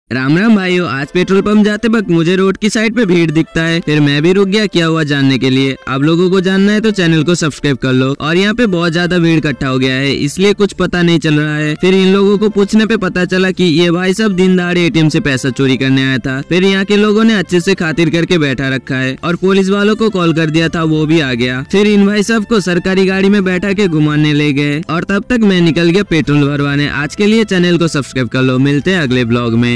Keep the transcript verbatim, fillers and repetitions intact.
राम राम भाइयों, आज petrol pump जाते वक्त मुझे रोड की साइड पे भीड़ दिखता है। फिर मैं भी रुक गया क्या हुआ जानने के लिए। आप लोगों को जानना है तो चैनल को सब्सक्राइब कर लो। और यहाँ पे बहुत ज्यादा भीड़ इकट्ठा हो गया है, इसलिए कुछ पता नहीं चल रहा है। फिर इन लोगों को पूछने पे पता चला कि ये भाई सब दिन दहाड़े एटीएम से पैसा चोरी करने आया था। फिर यहाँ के लोगों ने अच्छे से खातिर करके बैठा रखा है और पुलिस वालों को कॉल कर दिया था, वो भी आ गया। फिर इन भाई सब को सरकारी गाड़ी में बैठा के घुमाने ले गए और तब तक मैं निकल गया पेट्रोल भरवाने। आज के लिए चैनल को सब्सक्राइब कर लो, मिलते हैं अगले ब्लॉग में।